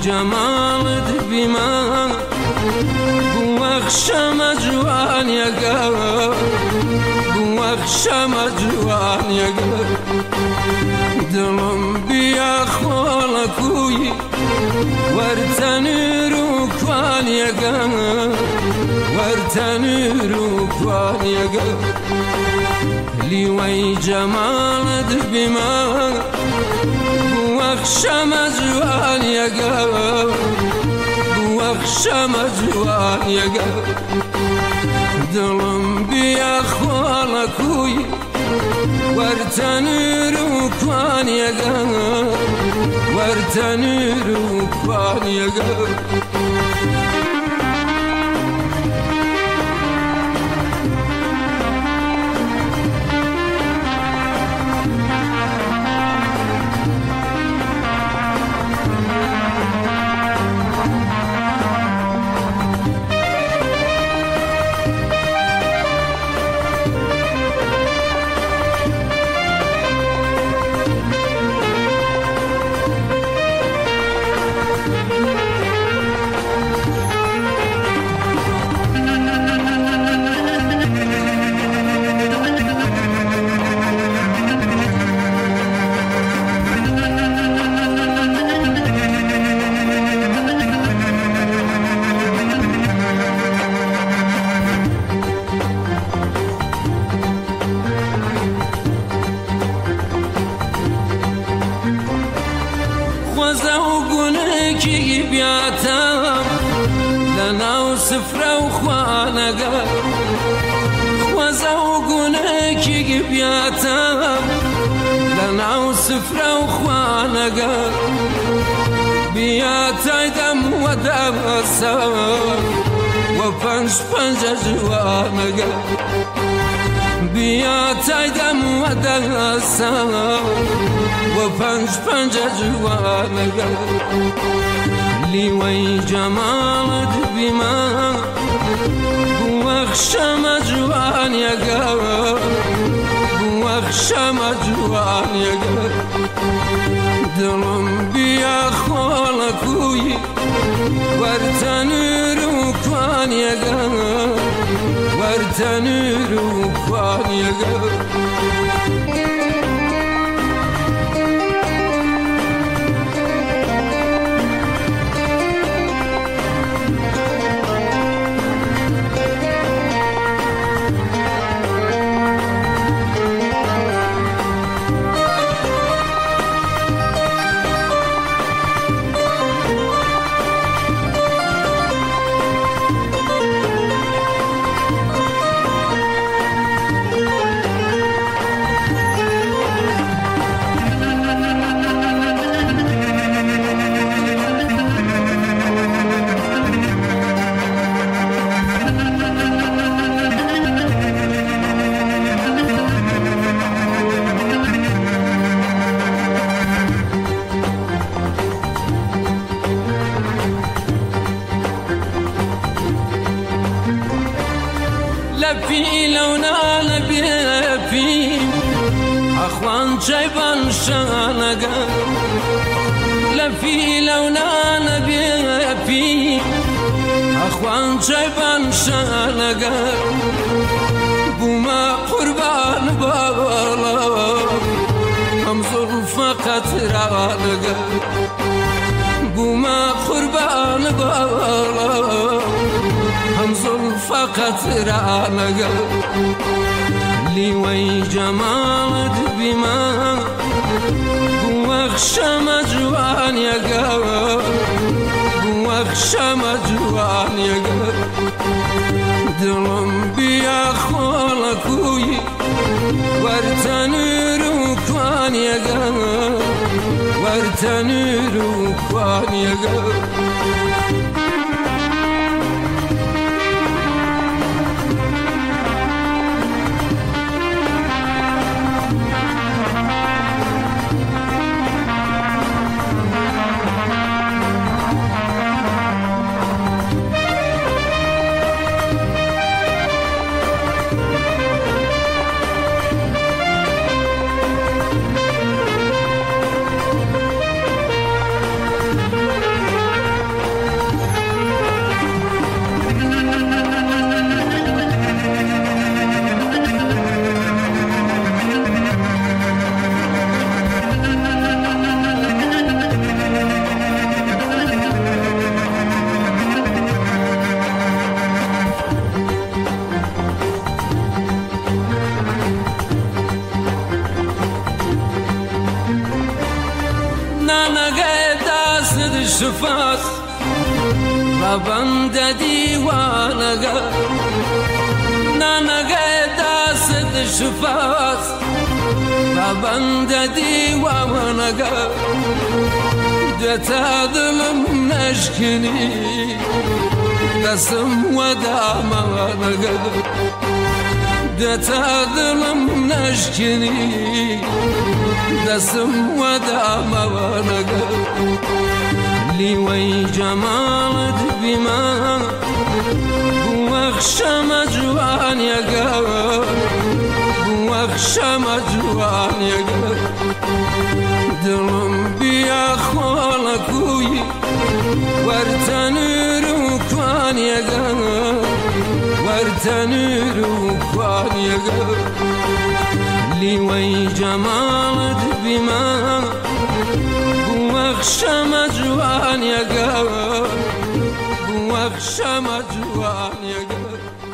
جمالت بما بوخشم جوان یگا بوخشم جوان یگا دلم بیا خالکوی ورتنی رو کوان یگا ورتنی رو کوان یگا لیوی جمالت بما بوخشم جوان یگا بوخشم جوان یگا دلم بیا خالکوی ورتنی رو کوان یگا ورتنی رو کوان یگا کی بیاتم لناو سفره و خوانگا خوزا و گونه کی بیاتم لناو سفره و خوانگا بیاتایدم و دمسا و پنج جوانگا بیاتایدم و دمسا و پنج جوانگا لیوی جمالت بما بوخشم جوان یگا بوخشم جوان یگا دلم بیا خالکوی ورتنی رو کوان یگا ورتنی رو کوان یگا لفی لونا لبی لفی اخوان جیبان شانگا لفی لونا لبی لفی اخوان جیبان شانگا بوما قربان بالا هم فقط رانگا بوما قربان بالا فقط رانگا لیوی جمالت بما بوخشم جوان یگا بوخشم جوان یگا دلم بیا خالکوی ورتنی رو کوان یگا ورتنی رو کوان یگا نانگه دست شفاس ربند دیوانگه نانگه دست شفاس ربند دیوانگه دتا دلم نشکنی دستم و دامانگه دتا دلم نشکنی دستم و دامانگه لیوی جمالت بیما بوخشم جوان یگه بوخشم جوان یگه دلم بیا خالکوی ورتنورو کوان یگه ورتنورو کوان یگه لیوی جمالت بیما بوخشم جوان یگه بوخشم جوان یگه